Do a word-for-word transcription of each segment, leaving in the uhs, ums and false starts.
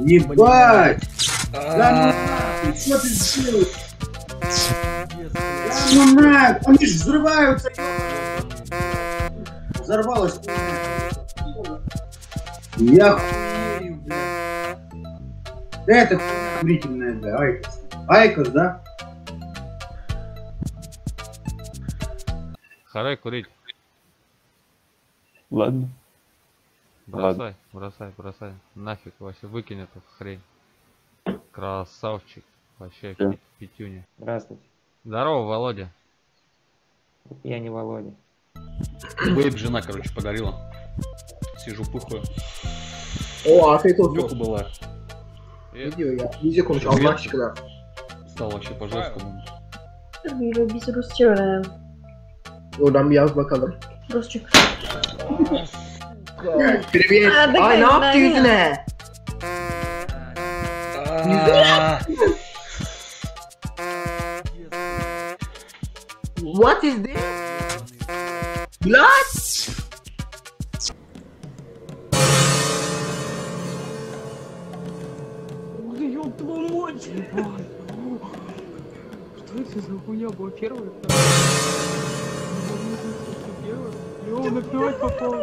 Ебать! Да ну нахуй, что ты сделал? Да ну нахуй, они ж взрываются! Взорвалась. Я хуею, блядь. Это курительная, бля, Айкос. Айкос, да? Харай курить. Ладно. Бросай, Ладно. бросай, бросай. Нафиг вообще, выкинь эту хрень. Красавчик. Вообще Да. пи- пятюня. Здравствуйте. Здорово, Володя. Я не Володя. Вейп жена, короче, подарила. Сижу, пыхаю. О, а ты тут. Лёха была. Видео я. Секундочку, Алмазчик, да. Стал вообще по-жесткому. Без русского. Oradan bir yaz bakalım. Rusçuk. Привет. А, да, Ay ne да, yaptı да. yüzüne? What is this? Blood? Ух ты, ёб твою мать! Ебать. Что это за хуйня была первая? И он опять попал.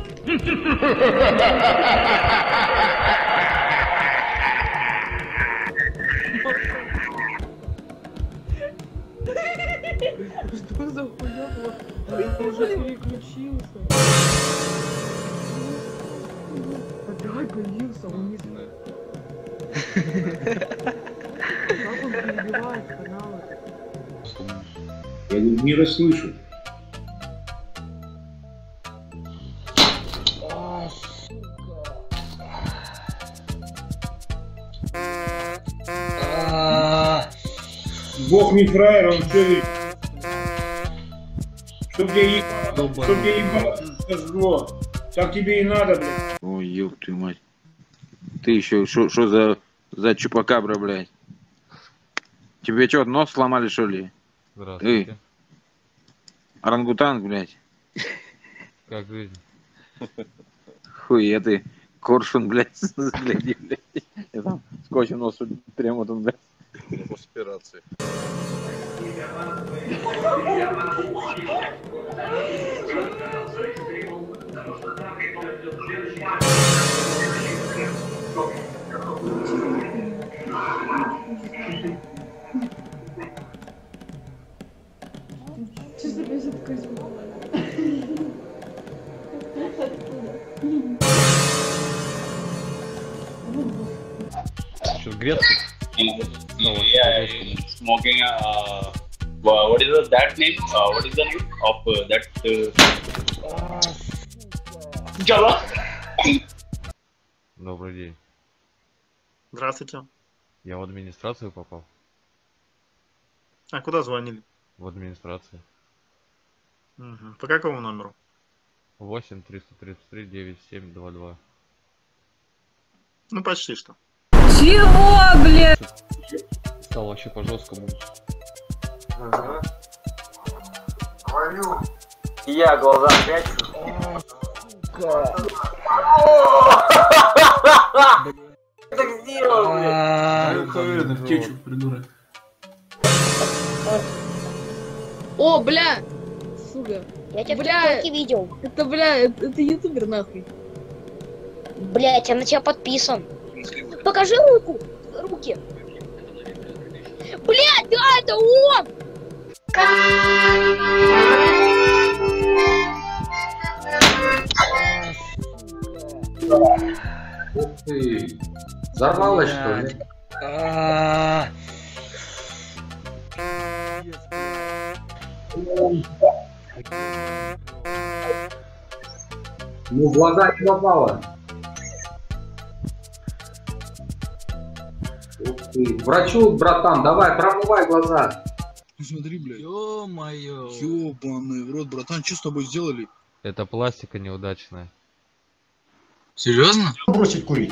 Что за хуйня была? Я уже переключился. Опять появился, он не знает. Как он перебивает каналы? Я не расслышу. Бог не фраер, он все видит. Чтоб тебе ебало, чтоб тебе ебало сожгло. Так тебе и надо, блядь. Ой, ёб твою мать. Ты еще, что за, за чупакабра, блядь? Тебе что, нос сломали, что ли? Здравствуйте. Эй, орангутанг, блядь. Как жизнь? Хуй, я ты, коршун, блядь, гляди, блядь. Я там скотчем нос прямо тут, блядь. Конспирации. Что за бесит козел? Сейчас грецкий. Yeah, smoking. Uh, what is the, that name? Uh, what is the name of uh, that? Uh... Java. Добрый день. Здравствуйте. Я в администрацию попал. А куда звонили? В администрацию. Угу. По какому номеру? восемь триста тридцать три девять семь два два. Ну почти что. Чего, блядь? Стал вообще по-жесткому. Ага. Говорю. Я глаза прячу. Так сделал, блядь. Уверен, в течу, придурок. О, бля! Сука. Я тебя бля, в ТикТоке видел. Это, бля, это, это ютубер нахуй. Блять, я на тебя подписан. Покажи руку. Руки. Блять, да, это он! Ух ты. Взорвалась, что ли? Ну, в глаза не попало. Ух ты. Врачу, братан, давай, промывай глаза. Смотри, блядь. Ё-моё. Ёбаный в рот, братан, что с тобой сделали? Это пластика неудачная. Серьезно? Бросить курить.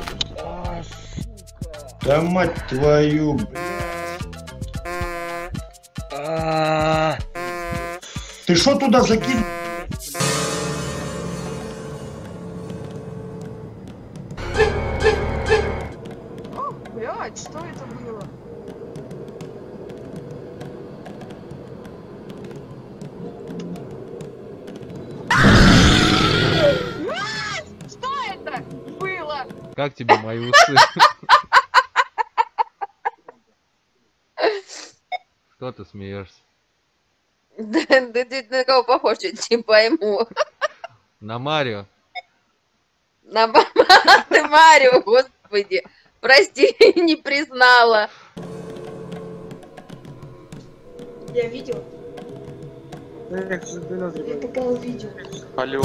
Да мать твою, ты что туда закинул? Как тебе мои усы? Что ты смеешься? Да, да ты на кого похож, я не пойму. На Марио. На ты Марио, господи. Прости, не признала. Я видел. Я попал в видео. Алло.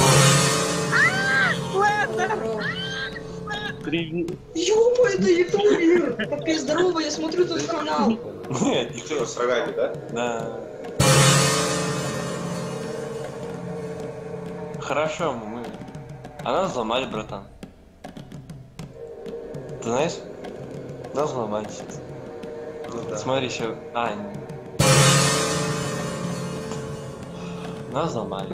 Привет. Ёпа, это ютубер. Капец, здорово, я смотрю тут канал. Нет, никто с рогами, да? Да. Хорошо, мы... А нас взломали, братан. Ты знаешь? Нас взломали сейчас. Ну, да. Смотри, еще... А, не... Нас взломали.